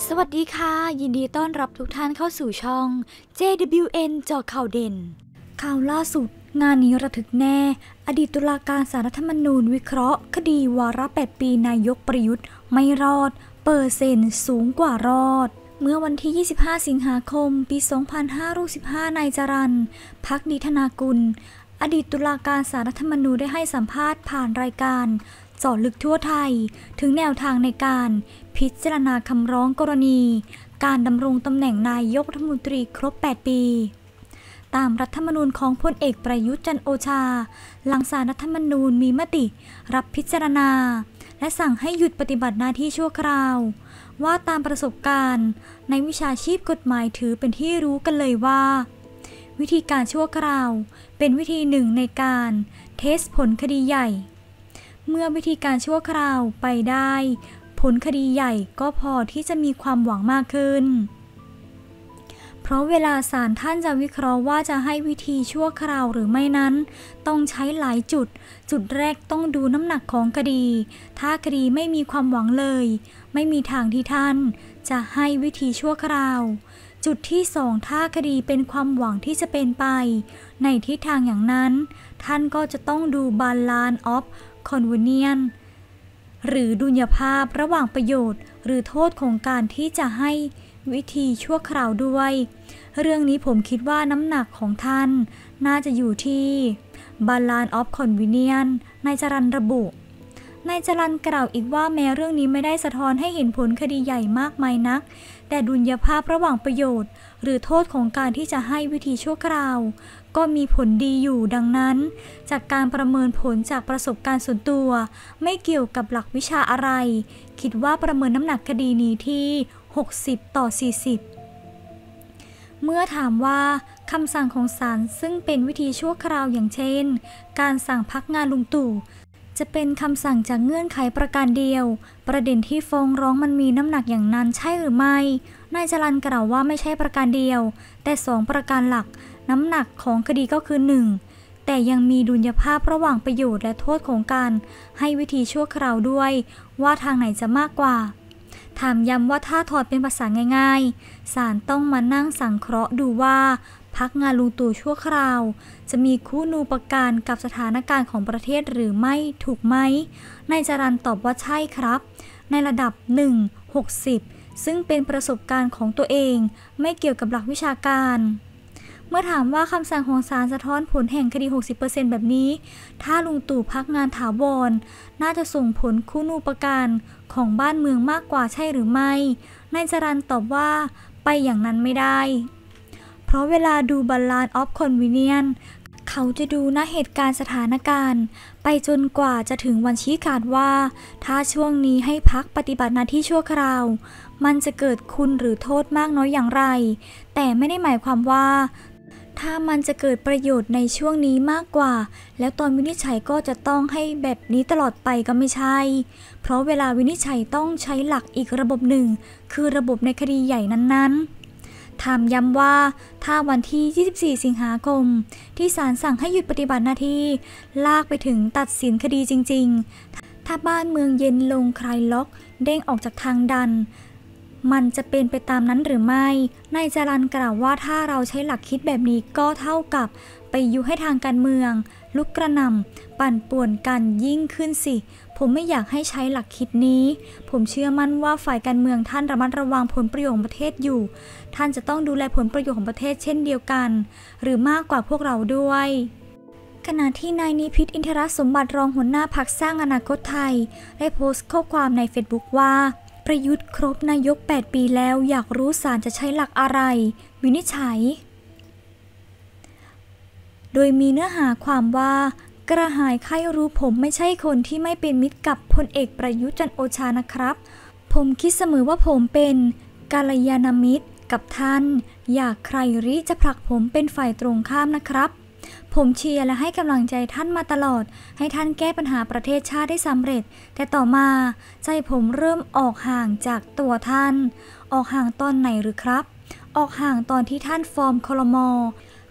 สวัสดีค่ะยินดีต้อนรับทุกท่านเข้าสู่ช่อง JWN เจาะข่าวเด่นข่าวล่าสุดงานนี้ระทึกแน่อดีตตุลาการศาลรัฐธรรมนูญวิเคราะห์คดีวาระ8ปีนายกประยุทธ์ไม่รอดเปอร์เซ็นต์สูงกว่ารอดเมื่อวันที่25สิงหาคมปี2515นายจรัญ ภักดีธนากุลอดีตตุลาการศาลรัฐธรรมนูญได้ให้สัมภาษณ์ผ่านรายการเจาะลึกทั่วไทยถึงแนวทางในการพิจารณาคำร้องกรณีการดำรงตำแหน่งนายกรัฐมนตรีครบ8ปีตามรัฐธรรมนูญของพลเอกประยุทธ์จันทร์โอชาหลังศาลรัฐธรรมนูญมีมติรับพิจารณาและสั่งให้หยุดปฏิบัติหน้าที่ชั่วคราวว่าตามประสบการณ์ในวิชาชีพกฎหมายถือเป็นที่รู้กันเลยว่าวิธีการชั่วคราวเป็นวิธีหนึ่งในการเทสผลคดีใหญ่เมื่อวิธีการชั่วคราวไปได้ผลคดีใหญ่ก็พอที่จะมีความหวังมากขึ้นเพราะเวลาศาลท่านจะวิเคราะห์ว่าจะให้วิธีชั่วคราวหรือไม่นั้นต้องใช้หลายจุดแรกต้องดูน้ำหนักของคดีถ้าคดีไม่มีความหวังเลยไม่มีทางที่ท่านจะให้วิธีชั่วคราวจุดที่2ถ้าคดีเป็นความหวังที่จะเป็นไปในทิศทางอย่างนั้นท่านก็จะต้องดู Balance of Convenience หรือดุลยภาพระหว่างประโยชน์หรือโทษของการที่จะให้วิธีชั่วคราวด้วยเรื่องนี้ผมคิดว่าน้ำหนักของท่านน่าจะอยู่ที่ Balance of Convenience นายจรัญระบุนายจรัญกล่าวอีกว่าแม้เรื่องนี้ไม่ได้สะท้อนให้เห็นผลคดีใหญ่มากมายนักแต่ดุลยภาพระหว่างประโยชน์หรือโทษของการที่จะให้วิธีชั่วคราวก็มีผลดีอยู่ดังนั้นจากการประเมินผลจากประสบการณ์ส่วนตัวไม่เกี่ยวกับหลักวิชาอะไรคิดว่าประเมินน้ำหนักคดีนี้ที่60-40เมื่อถามว่าคำสั่งของศาลซึ่งเป็นวิธีชั่วคราวอย่างเช่นการสั่งพักงานลุงตู่จะเป็นคำสั่งจากเงื่อนไขประการเดียวประเด็นที่ฟ้องร้องมันมีน้ำหนักอย่างนั้นใช่หรือไม่นายจรัญกล่าวว่าไม่ใช่ประการเดียวแต่2ประการหลักน้ำหนักของคดีก็คือ1แต่ยังมีดุลยภาพระหว่างประโยชน์และโทษของการให้วิธีชั่วคราวด้วยว่าทางไหนจะมากกว่าถามย้ำว่าถ้าถอดเป็นภาษาง่ายๆศาลต้องมานั่งสังเคราะห์ดูว่าพักงานลุงตู่ชั่วคราวจะมีคุณูปการกับสถานการณ์ของประเทศหรือไม่ถูกไหมนายจรัญตอบว่าใช่ครับในระดับ1-60ซึ่งเป็นประสบการณ์ของตัวเองไม่เกี่ยวกับหลักวิชาการเมื่อถามว่าคำสั่งของศาลสะท้อนผลแห่งคดี 60% แบบนี้ถ้าลุงตู่พักงานถาวรน่าจะส่งผลคุณูปการของบ้านเมืองมากกว่าใช่หรือไม่นายจรัญตอบว่าไปอย่างนั้นไม่ได้เพราะเวลาดู Balance of Convenience เขาจะดูณเหตุการณ์สถานการณ์ไปจนกว่าจะถึงวันชี้ขาดว่าถ้าช่วงนี้ให้พักปฏิบัติหน้าที่ชั่วคราวมันจะเกิดคุณหรือโทษมากน้อยอย่างไรแต่ไม่ได้หมายความว่าถ้ามันจะเกิดประโยชน์ในช่วงนี้มากกว่าแล้วตอนวินิจฉัยก็จะต้องให้แบบนี้ตลอดไปก็ไม่ใช่เพราะเวลาวินิจฉัยต้องใช้หลักอีกระบบหนึ่งคือระบบในคดีใหญ่นั้นๆถามย้ำว่าถ้าวันที่24สิงหาคมที่ศาลสั่งให้หยุดปฏิบัติหน้าที่ลากไปถึงตัดสินคดีจริงๆถ้าบ้านเมืองเย็นลงคลายล็อกเด้งออกจากทางดันมันจะเป็นไปตามนั้นหรือไม่นายจรัญกล่าวว่าถ้าเราใช้หลักคิดแบบนี้ก็เท่ากับไปยุให้ทางการเมืองลุกกระหน่ำปั่นป่วนกันยิ่งขึ้นสิผมไม่อยากให้ใช้หลักคิดนี้ผมเชื่อมั่นว่าฝ่ายการเมืองท่านระมัดระวังผลประโยชน์ของประเทศอยู่ท่านจะต้องดูแลผลประโยชน์ของประเทศเช่นเดียวกันหรือมากกว่าพวกเราด้วยขณะที่นายนิพิษอินทรสมบัติรองหัวหน้าพรรคสร้างอนาคตไทยได้โพสต์ข้อความใน Facebook ว่าประยุทธ์ครบนายก8ปีแล้วอยากรู้ศาลจะใช้หลักอะไรวินิจฉัยโดยมีเนื้อหาความว่ากระหายใครรู้ผมไม่ใช่คนที่ไม่เป็นมิตรกับพลเอกประยุทธ์จันทร์โอชานะครับผมคิดเสมอว่าผมเป็นกัลยาณมิตรกับท่านอยากใครริจะผลักผมเป็นฝ่ายตรงข้ามนะครับผมเชียร์และให้กำลังใจท่านมาตลอดให้ท่านแก้ปัญหาประเทศชาติได้สำเร็จแต่ต่อมาใจผมเริ่มออกห่างจากตัวท่านออกห่างตอนไหนหรือครับออกห่างตอนที่ท่านฟอร์มครม.พ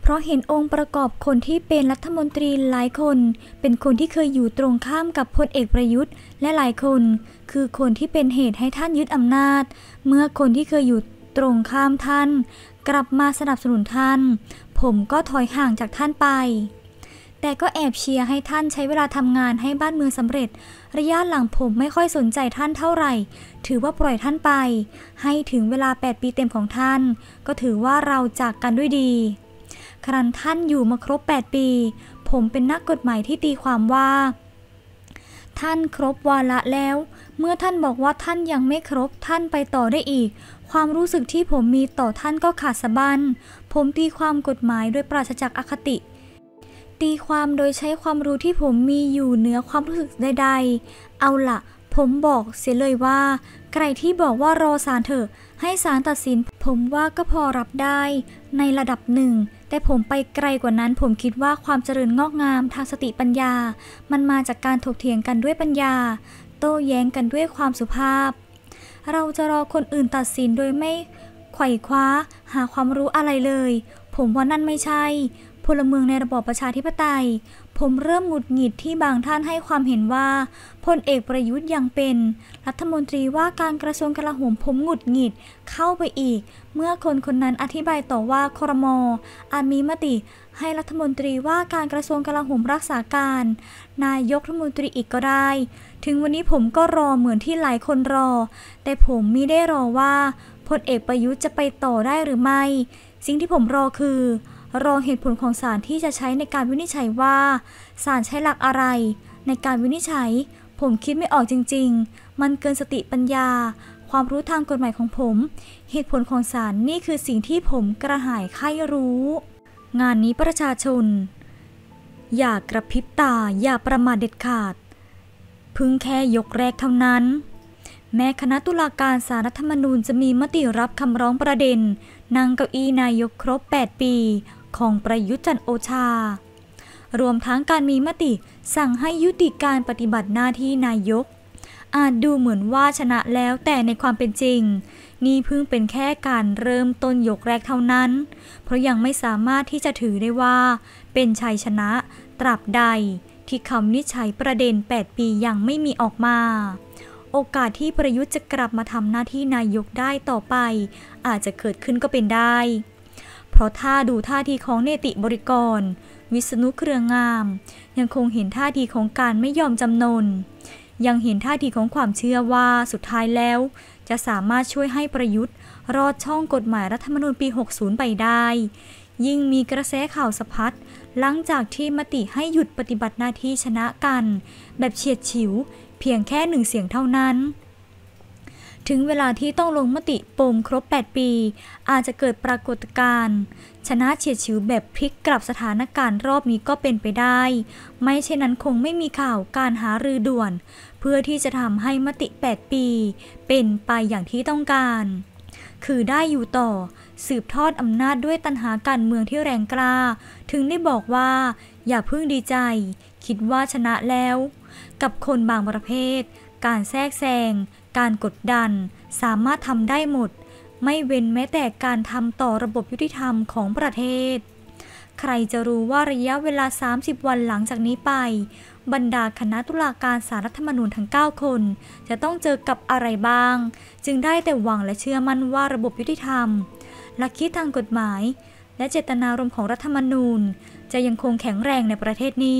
เพราะเห็นองค์ประกอบคนที่เป็นรัฐมนตรีหลายคนเป็นคนที่เคยอยู่ตรงข้ามกับพลเอกประยุทธ์และหลายคนคือคนที่เป็นเหตุให้ท่านยึดอำนาจเมื่อคนที่เคยอยู่ตรงข้ามท่านกลับมาสนับสนุนท่านผมก็ถอยห่างจากท่านไปแต่ก็แอบเชียร์ให้ท่านใช้เวลาทำงานให้บ้านเมืองสำเร็จระยะหลังผมไม่ค่อยสนใจท่านเท่าไหร่ถือว่าปล่อยท่านไปให้ถึงเวลา8 ปีเต็มของท่านก็ถือว่าเราจากกันด้วยดีครั้นท่านอยู่มาครบ8 ปีผมเป็นนักกฎหมายที่ตีความว่าท่านครบวาระแล้วเมื่อท่านบอกว่าท่านยังไม่ครบท่านไปต่อได้อีกความรู้สึกที่ผมมีต่อท่านก็ขาดสะบั้นผมตีความกฎหมายโดยปราศจากอคติตีความโดยใช้ความรู้ที่ผมมีอยู่เหนือความรู้สึกใดๆเอาล่ะผมบอกเสียเลยว่าใครที่บอกว่ารอศาลเถอะให้ศาลตัดสินผมว่าก็พอรับได้ในระดับหนึ่งแต่ผมไปไกลกว่านั้นผมคิดว่าความเจริญงอกงามทางสติปัญญามันมาจากการถกเถียงกันด้วยปัญญาโต้แย้งกันด้วยความสุภาพเราจะรอคนอื่นตัดสินโดยไม่ไขว่คว้าหาความรู้อะไรเลยผมว่านั่นไม่ใช่พลเมืองในระบอบประชาธิปไตยผมเริ่มหงุดหงิดที่บางท่านให้ความเห็นว่าพลเอกประยุทธ์ยังเป็นรัฐมนตรีว่าการกระทรวงกลาโหมผมหงุดหงิดเข้าไปอีกเมื่อคนคนนั้นอธิบายต่อว่าครม.อาจมีมติให้รัฐมนตรีว่าการกระทรวงกลาโหมรักษาการนายกรัฐมนตรีอีกก็ได้ถึงวันนี้ผมก็รอเหมือนที่หลายคนรอแต่ผมมิได้รอว่าพลเอกประยุทธ์จะไปต่อได้หรือไม่สิ่งที่ผมรอคือรอเหตุผลของศาลที่จะใช้ในการวินิจฉัยว่าศาลใช้หลักอะไรในการวินิจฉัยผมคิดไม่ออกจริงๆมันเกินสติปัญญาความรู้ทางกฎหมายของผมเหตุผลของศาลนี่คือสิ่งที่ผมกระหายใคร่รู้งานนี้ประชาชนอย่ากระพริบตาอย่าประมาทเด็ดขาดพึ่งแค่ยกแรกเท่านั้นแม้คณะตุลาการศาลรัฐธรรมนูญจะมีมติรับคำร้องประเด็นนั่งเก้าอี้นายกครบ8 ปีของประยุทธ์จันทร์โอชารวมทั้งการมีมติสั่งให้ยุติการปฏิบัติหน้าที่นายกอาจดูเหมือนว่าชนะแล้วแต่ในความเป็นจริงนี่เพิ่งเป็นแค่การเริ่มต้นยกแรกเท่านั้นเพราะยังไม่สามารถที่จะถือได้ว่าเป็นชัยชนะตราบใดที่คำวินิจฉัยประเด็น8 ปียังไม่มีออกมาโอกาสที่ประยุทธ์จะกลับมาทำหน้าที่นายกได้ต่อไปอาจจะเกิดขึ้นก็เป็นได้เพราะถ้าดูท่าทีของเนติบริกรวิษณุเครืองามยังคงเห็นท่าทีของการไม่ยอมจำนนยังเห็นท่าทีของความเชื่อว่าสุดท้ายแล้วจะสามารถช่วยให้ประยุทธ์รอดช่องกฎหมายรัฐธรรมนูญปี 60 ไปได้ยิ่งมีกระแสข่าวสะพัดหลังจากที่มติให้หยุดปฏิบัติหน้าที่ชนะกันแบบเฉียดฉิวเพียงแค่1 เสียงเท่านั้นถึงเวลาที่ต้องลงมติปมครบ8 ปีอาจจะเกิดปรากฏการณ์ชนะเฉียดฉิวแบบพลิกกลับสถานการณ์รอบนี้ก็เป็นไปได้ไม่เช่นนั้นคงไม่มีข่าวการหารือด่วนเพื่อที่จะทำให้มติ8 ปีเป็นไปอย่างที่ต้องการคือได้อยู่ต่อสืบทอดอำนาจด้วยตัณหาการเมืองที่แรงกล้าถึงได้บอกว่าอย่าเพิ่งดีใจคิดว่าชนะแล้วกับคนบางประเภทการแทรกแซงการกดดันสามารถทำได้หมดไม่เว้นแม้แต่การทำต่อระบบยุติธรรมของประเทศใครจะรู้ว่าระยะเวลา30 วันหลังจากนี้ไปบรรดาคณะตุลาการศาลรัฐธรรมนูญทั้ง9 คนจะต้องเจอกับอะไรบ้างจึงได้แต่หวังและเชื่อมั่นว่าระบบยุติธรรมหลักคิดทางกฎหมายและเจตนารมณ์ของรัฐธรรมนูญจะยังคงแข็งแรงในประเทศนี้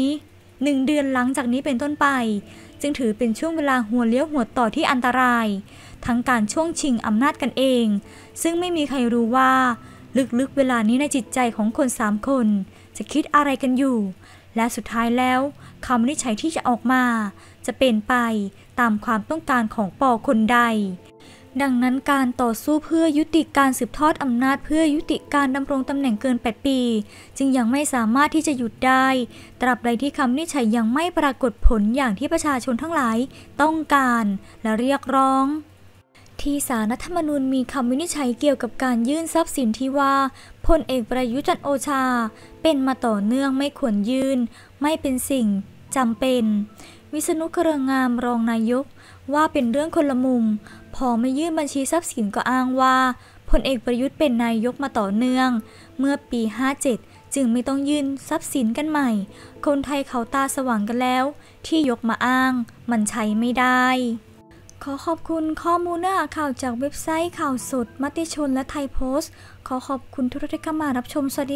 1 เดือนหลังจากนี้เป็นต้นไปจึงถือเป็นช่วงเวลาหัวเลี้ยวหัวต่อที่อันตรายทั้งการช่วงชิงอำนาจกันเองซึ่งไม่มีใครรู้ว่าลึกๆเวลานี้ในจิตใจของคน3 คนจะคิดอะไรกันอยู่และสุดท้ายแล้วคำวินิจฉัยที่จะออกมาจะเป็นไปตามความต้องการของป.คนใดดังนั้นการต่อสู้เพื่อยุติการสืบทอดอำนาจเพื่อยุติการดำรงตำแหน่งเกิน8 ปีจึงยังไม่สามารถที่จะหยุดได้ตราบใดที่คำวินิจฉัยยังไม่ปรากฏผลอย่างที่ประชาชนทั้งหลายต้องการและเรียกร้องที่ศาลรัฐธรรมนูญมีคำวินิจฉัยเกี่ยวกับการยื่นทรัพย์สินที่ว่าพลเอกประยุทธ์จันทร์โอชาเป็นมาต่อเนื่องไม่ควรยื่นไม่เป็นสิ่งจำเป็นวิษณุเครืองามรองนายกว่าเป็นเรื่องคนละมุมพอไม่ยื่นบัญชีทรัพย์สินก็อ้างว่าพลเอกประยุทธ์เป็นนายกมาต่อเนื่องเมื่อปี 57 จึงไม่ต้องยื่นทรัพย์สินกันใหม่คนไทยเขาตาสว่างกันแล้วที่ยกมาอ้างมันใช้ไม่ได้ขอขอบคุณข้อมูลเนื้อหาข่าวจากเว็บไซต์ข่าวสดมติชนและไทยโพสต์ขอขอบคุณทุกท่านที่เข้ามารับชมสวัสดี